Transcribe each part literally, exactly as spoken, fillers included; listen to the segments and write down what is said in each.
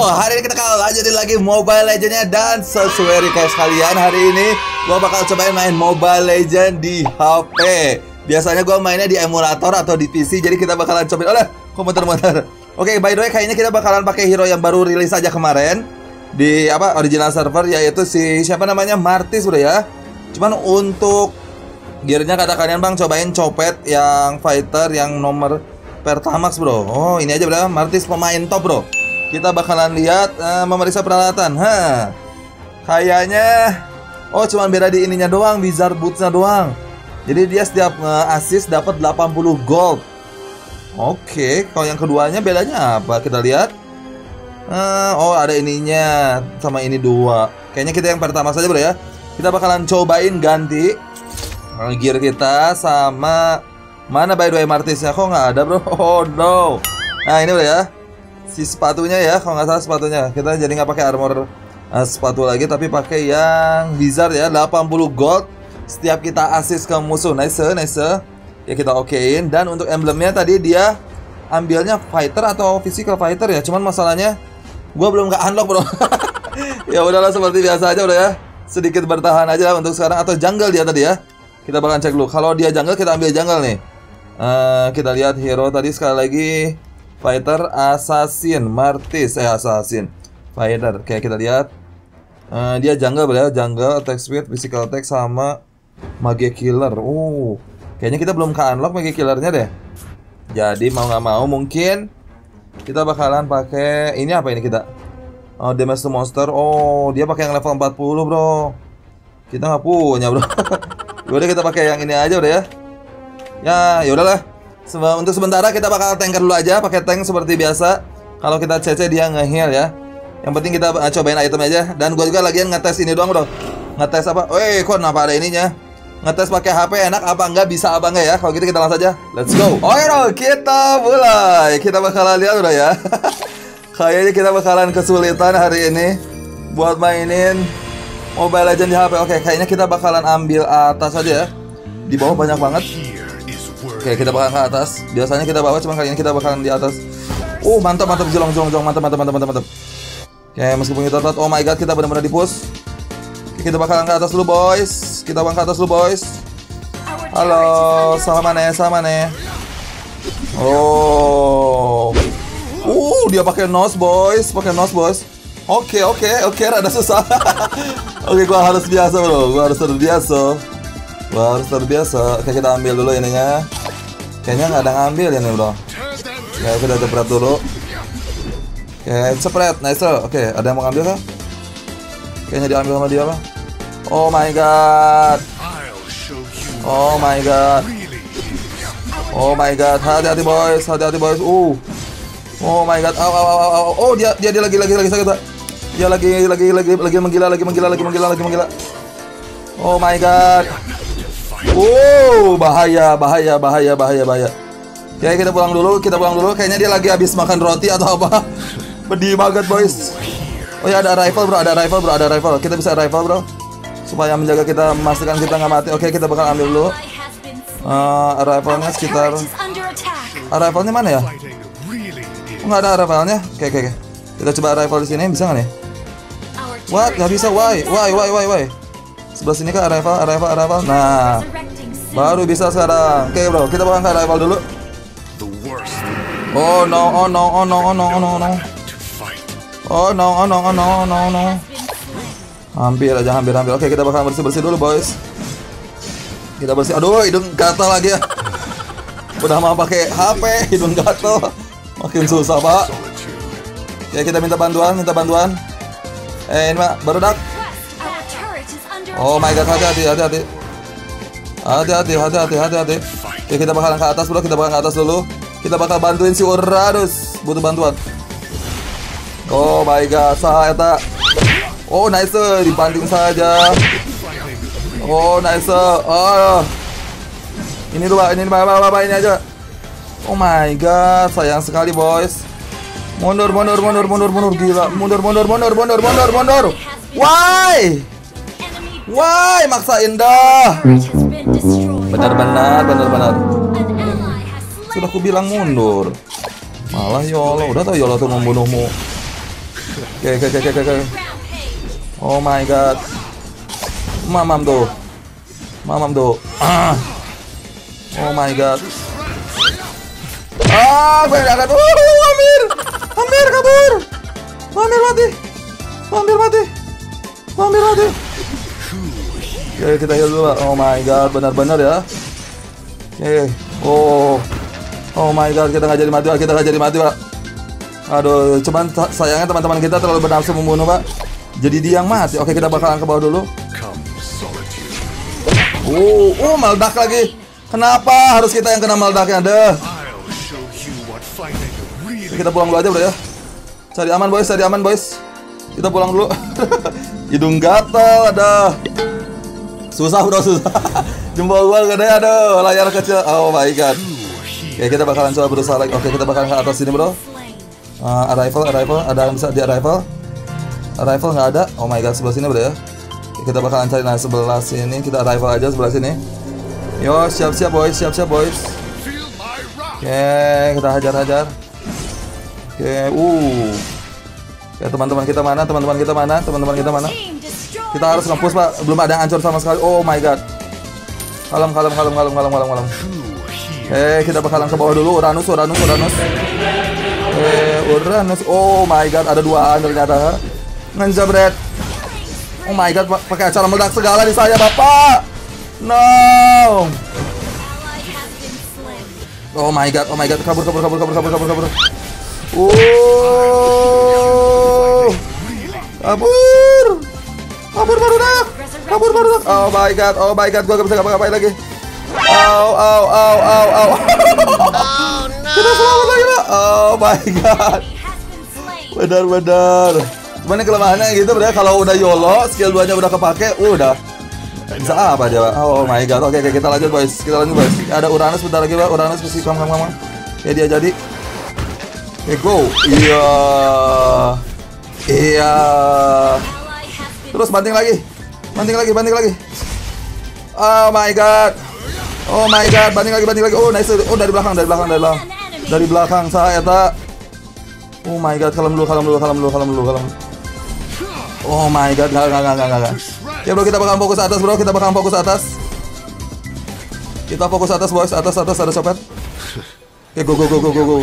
hari ini kita akan lanjutin lagi Mobile Legends-nya. Dan sesuai request kalian, hari ini gue bakal cobain main Mobile Legends di H P. Biasanya gue mainnya di emulator atau di P C, jadi kita bakalan cobain. Oleh, kok muter-muter. Oke, by the way, kayaknya kita bakalan pakai hero yang baru rilis aja kemarin di apa original server, yaitu si siapa namanya, Martis bro ya. Cuman untuk gearnya kata kalian bang, cobain copet yang fighter yang nomor Pertamax bro. Oh ini aja bro, Martis pemain top bro. Kita bakalan lihat uh, memeriksa peralatan. Hah, kayaknya oh cuman beda di ininya doang, wizard bootsnya doang. Jadi dia setiap nge-assist dapat delapan puluh gold. Oke, kalau yang keduanya bedanya apa? Kita lihat. Uh, oh ada ininya sama ini dua. Kayaknya kita yang pertama saja bro ya. Kita bakalan cobain ganti uh, gear kita sama mana by the way Martisnya, kok nggak ada bro? Oh no. Nah ini bro ya, si sepatunya ya, kalau nggak salah sepatunya. Kita jadi nggak pakai armor uh, sepatu lagi, tapi pakai yang wizard ya, delapan puluh gold setiap kita assist ke musuh. Nice, nice. Ya kita okein. Dan untuk emblemnya tadi dia ambilnya fighter atau physical fighter ya. Cuman masalahnya gua belum nggak unlock bro. Ya udahlah, seperti biasa aja bro ya. Sedikit bertahan aja untuk sekarang. Atau jungle dia tadi ya. Kita bakalan cek dulu. Kalau dia jungle, kita ambil jungle nih. Uh, kita lihat hero tadi sekali lagi. Fighter, assassin, Martis, eh assassin, fighter. Oke kita lihat. Uh, dia jungle bro ya. Jungle, attack speed, physical attack sama mage killer. Uh, kayaknya kita belum ke-unlock mage killernya deh. Jadi mau nggak mau mungkin kita bakalan pakai ini. Apa ini kita? Oh, damage to monster. Oh, dia pakai yang level empat puluh bro. Kita nggak punya bro. Yaudah kita pakai yang ini aja udah ya. Ya, yaudahlah. Seba untuk sementara kita bakal tanker dulu aja, pakai tank seperti biasa. Kalau kita C C dia nge-heal ya. Yang penting kita uh, cobain item aja. Dan gue juga lagian ngetes ini doang bro. Ngetes apa? Weh, kok kenapa ada ininya? Ngetes pakai H P enak apa enggak, bisa apa enggak ya? Kalau gitu kita langsung aja. Let's go. Oke bro, kita mulai. Kita bakalan lihat bro ya. Kayaknya kita bakalan kesulitan hari ini buat mainin Mobile Legends di H P. Oke, kayaknya kita bakalan ambil atas aja ya. Di bawah banyak banget. Oke, kita bakalan ke atas. Biasanya kita bawah, cuma kali ini kita bakalan di atas. Oh, mantap, mantap, jolong, jolong, jolong, mantap, mantap, mantap, mantap, mantap. Oke, meskipun kita telat, oh my god, kita benar-benar di push. Oke, kita bakalan ke atas dulu, boys. Kita bakalan ke atas dulu, boys. Halo, sama nih, sama nih. Oh, uh, dia pakai nose, boys, pakai nose, boys. Oke, oke, oke, rada susah. Oke, gua harus biasa, bro. Gua harus terbiasa. Gua harus terbiasa. Oke, kita ambil dulu ininya. Kayaknya nggak ada ngambil ya nih bro. Oke, kita cepret dulu. Oke, cepret, nice. Oke, ada yang mau ngambil kah? Kayaknya diambil sama dia lah. Oh my god. Oh my god. Oh my god, hati-hati boys, hati-hati boys. Uh. Oh my god. Au, au, au, au. Oh, dia dia dia lagi lagi lagi sakit. Dia lagi lagi lagi lagi menggila, lagi menggila, lagi menggila, lagi menggila. Oh my god. Oh, bahaya, bahaya, bahaya, bahaya, bahaya. Oke, kita pulang dulu, kita pulang dulu. Kayaknya dia lagi habis makan roti atau apa. Pedih banget, boys. Oh ya, ada rifle, bro, ada rifle, bro, ada rifle. Kita bisa rifle, bro. Supaya menjaga kita, memastikan kita nggak mati. Oke, kita bakal ambil dulu. Uh, rifle-nya sekitar. Uh, rifle-nya mana ya? Oh, nggak ada rifle-nya. Oke, oke, oke. Kita coba rifle di sini, bisa nggak nih? What? Nggak bisa, why? Why, why, why, why? Sebelah sini kah arrival, arrival, arrival. Nah, baru bisa sekarang. Oke bro, kita bakal ke arrival dulu. Oh no, oh no, oh no, oh no, oh no, oh no. Oh no, oh no, oh no, oh no, oh no. Hampir aja, hampir, hampir. Oke, kita bakal bersih-bersih dulu boys. Kita bersih. Aduh, hidung gatal lagi ya. Udah mau pakai H P, hidung gatal. Makin susah pak. Ya kita minta bantuan, minta bantuan. Eh ini pak, baru dak. Oh my god, hati-hati, hati-hati. Hati-hati, hati-hati, hati-hati. Oke, kita bakalan ke atas bro, kita bakalan ke atas dulu. Kita bakal bantuin si Uranus. Butuh bantuan. Oh my god, sah eta. Oh nice, dibanting saja. Oh nice. Oh. Ini dulu, ini bapak-bapak ini aja. Oh my god, sayang sekali boys. Mundur, mundur, mundur, mundur, mundur, gila. Mundur, mundur, mundur, mundur, mundur, mundur. Why? Why maksain dah? Benar-benar, benar-benar. Sudah aku bilang mundur. Malah Yolo, udah tau Yolo tuh membunuhmu. Oke, oke, oke, oke, oke. Oh my god. Mamam tuh. Mamam tuh. Ah. Oh my god. Ah, gue gak akan. Uh, hampir. Hampir kabur. Hampir mati. Hampir mati. Hampir mati. Oke, kita heal dulu, Pak. Oh my god, benar-benar ya. Oke. Oh. Oh my god, kita nggak jadi mati, Pak. Kita nggak jadi mati, Pak. Aduh, cuman sayangnya teman-teman kita terlalu bernafsu membunuh, Pak. Jadi dia yang mati. Oke, kita bakalan ke bawah dulu. Oh, oh, meledak lagi. Kenapa harus kita yang kena meledaknya? Deh. Kita pulang dulu aja, bro ya. Cari aman, boys. Cari aman, boys. Kita pulang dulu. Hidung gatal, ada. Susah, bro, susah. Jempol gua gede, aduh. Layar kecil. Oh my god. Oke, kita bakalan coba berusaha lagi. Oke, kita bakalan ke atas sini, bro. Uh, arrival, arrival. Ada yang bisa di arrival? Arrival nggak ada. Oh my god, sebelah sini, bro ya. Oke, kita bakalan cari nah sebelah sini. Kita arrival aja sebelah sini. Yo, siap-siap, boys. Siap-siap, boys. Oke, kita hajar-hajar. Oke, uh. Ya, teman-teman kita mana? Teman-teman kita mana? Teman-teman kita mana? Kita harus nge-push, Pak. Belum ada yang hancur sama sekali. Oh my god. Kalem, kalem, kalem, kalem, kalem, kalem, kalem. Eh, kita bakalan ke bawah dulu. Uranus, Uranus, Uranus. Eh, Uranus. Oh my god, ada duaan ternyata. Ngenjabret. Oh my god, pakai acara meledak segala di saya, Bapak. No. Oh my god, oh my god, kabur, kabur, kabur, kabur, kabur, kabur, kabur. Oh. Kabur. Kabur barudak. Kabur barudak. Oh my god, oh my god, gua gak bisa ngapa-ngapain lagi. Au, au, au, au, au. Kita selamat lagi, Pak. Oh my god. Benar-benar. Cuman kelemahannya gitu, bro. Kalau udah YOLO, skill dua-nya udah kepake, udah bisa apa aja, Pak. Oh my god. Oke, oke, kita lanjut, boys. Kita lanjut, boys. Ada Uranus bentar lagi, Pak. Uranus mesti kam kam kam. Ya dia jadi. Oke, go. Iya. Iya. Terus banting lagi. Banting lagi, banting lagi. Oh my god. Oh my god, banting lagi, banting lagi. Oh nice. Oh dari belakang, dari belakang, dari belakang. Dari belakang saya eta. Oh my god, kalem dulu, kalem dulu, kalem dulu, kalem dulu, kalem. Oh my god, enggak enggak enggak enggak. Ya bro, kita bakal fokus atas, bro. Kita bakal fokus atas. Kita fokus atas, boys. Atas, atas ada copet. Oke, go go go go go go.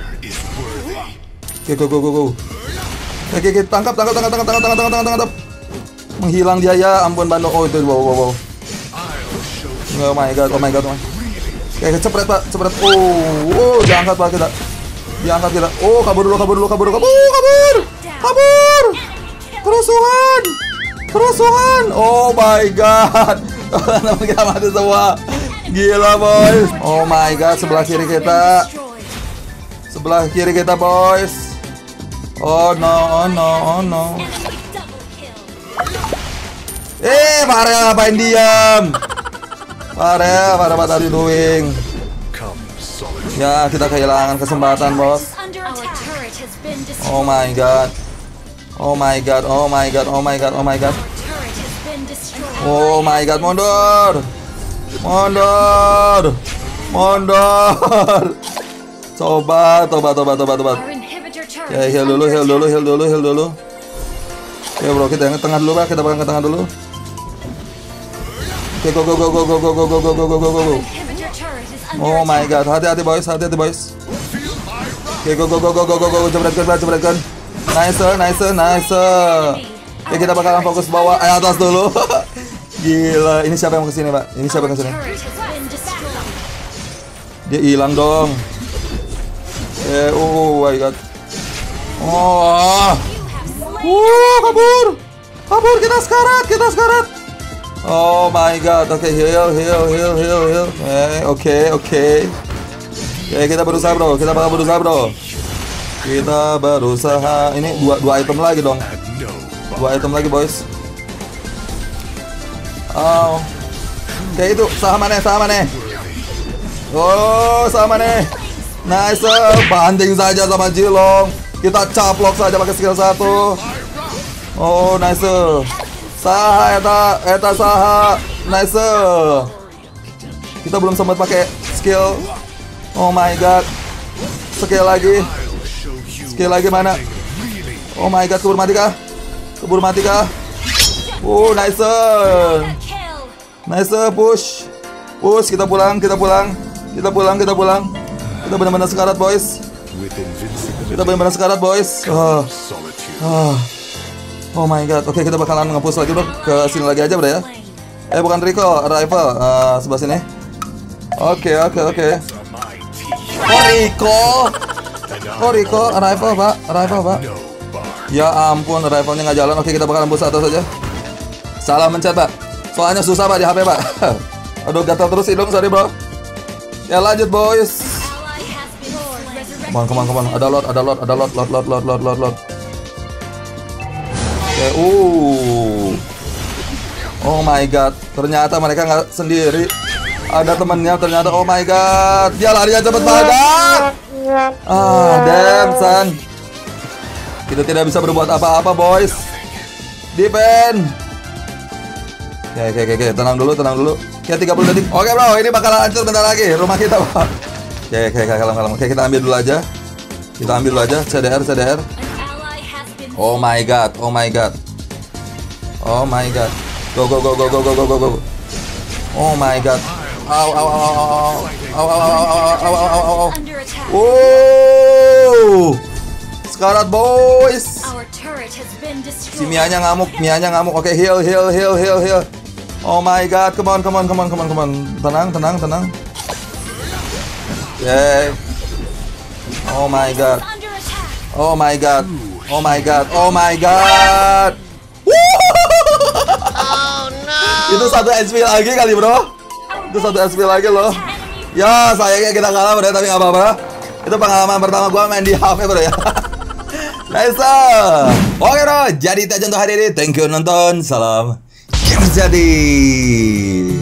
Oke, go go go go. Oke, oke, tangkap, tangkap, tangkap, tangkap, tangkap, tangkap, tangkap, tangkap. Menghilang dia ya, ampun Bando. Oh itu, wow, wow, wow. Oh my god, oh my god, oh my. Oke, cepret, Pak, cepret. Oh, oh, diangkat, Pak, kita. Diangkat kita. Oh, kabur dulu, kabur dulu, kabur dulu, kabur, kabur, kabur. Kerusuhan, kerusuhan. Oh my god. Teman kita mati semua. Gila, boys. Oh my god, sebelah kiri kita. Sebelah kiri kita, boys. Oh no, oh no, oh no. Eh, Farel ngapain diam? Farel, Farel what are you doing? Ya, kita kehilangan kesempatan, bos. Oh my god. Oh my god, oh my god, oh my god, oh my god. Oh my god, mundur. Mundur. Mundur. Coba, coba, coba, coba, coba. Ya, heal dulu, heal dulu, heal dulu, heal dulu. Oke, bro, kita yang ke tengah dulu, Pak. Kita bakal ke tengah dulu. Oke, go go go go go go go go go go go go go. Oh my god, hati-hati, boys, hati-hati, boys. Oke, go go go go go go go, jebretkan, jebretkan. Nice, nice, nice. Oke, kita bakalan fokus bawah, eh, atas dulu. Gila, ini siapa yang mau kesini, Pak? Ini siapa yang kesini? Dia hilang dong. Eh, oh my god. Oh, uh, kabur, kabur, kita sekarat, kita sekarat. Oh my god, oke, okay, heal, heal, heal, heal, heal. Eh, oke, oke. Oke, kita berusaha, bro. Kita bakal berusaha, bro. Kita berusaha. Ini dua dua item lagi dong. Dua item lagi, boys. Oh, oke, itu saham mana? Saham mana? Oh, saham mana? Nice, banding saja sama Jilong. Kita caplok saja pakai skill satu. Oh, nice. Saha eta, eta saha. Nice. Kita belum sempat pakai skill. Oh my god. Skill lagi. Skill lagi mana? Oh my god, keburu mati kah? Keburu mati kah? Oh, nice. Nice, push. Push, kita pulang, kita pulang. Kita pulang, kita pulang. Kita benar-benar sekarat, boys. Kita benar-benar sekarat, boys. Oh. Oh. Oh my god. Oke, kita bakalan nge-push lagi, bro. Ke sini lagi aja, bro ya. Eh, bukan Rico, Rival. Uh, sebelah sini. Oke, oke, oke. Oh, Rico. Oh, Rico, Rival, Pak. Rival, Pak. Ya ampun, rivalnya nggak jalan. Oke, kita bakalan push atas saja. Salah mencet, Pak. Soalnya susah, Pak, di H P, Pak. Aduh, gatal terus hidung, sorry, bro. Ya, lanjut, boys. Come on, come on, come on. Ada lot, ada lot, ada lot, lot, lot, lot, lot, lot, lot. Oke, uh. Oh my god. Ternyata mereka nggak sendiri. Ada temennya ternyata. Oh my god. Dia larinya cepet banget. Ah, damn, son. Kita tidak bisa berbuat apa-apa, boys. Defend. Oke, oke, oke, tenang dulu, tenang dulu. Oke, tiga puluh detik. Oke, bro, ini bakalan hancur bentar lagi rumah kita, Pak. Oke, oke, oke, kalem, kalem. Oke, kita ambil dulu aja. Kita ambil dulu aja. C D R, C D R. Oh my god, oh my god. Oh my god. Go, go, go, go, go, go, go, go, go. Oh my god. Au, au, au, au, au, au, au, au, au, au, au. Wow. Sekarat, boys. Si Mianya ngamuk, Mianya ngamuk. Oke, heal, heal, heal, heal, heal. Oh my god, come on, come on, come on, come on, come on. Tenang, tenang, tenang. Yay. Oh my god. Oh my god. Oh my god. Oh my god. Oh no. Itu satu H P lagi kali, bro. Itu satu H P lagi loh. Ya, sayangnya kita kalah, bro, tapi nggak apa-apa. Itu pengalaman pertama gua main di H P, bro ya. Nice. Oke, bro. Jadi itu aja untuk hari ini. Thank you nonton. Salam. Jadi.